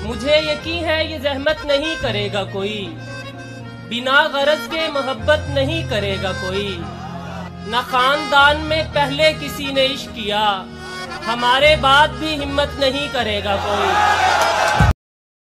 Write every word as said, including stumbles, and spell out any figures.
मुझे यकीन है ये जहमत नहीं करेगा कोई, बिना गरज के मोहब्बत नहीं करेगा कोई। न खानदान में पहले किसी ने इश्क किया, हमारे बाद भी हिम्मत नहीं करेगा कोई।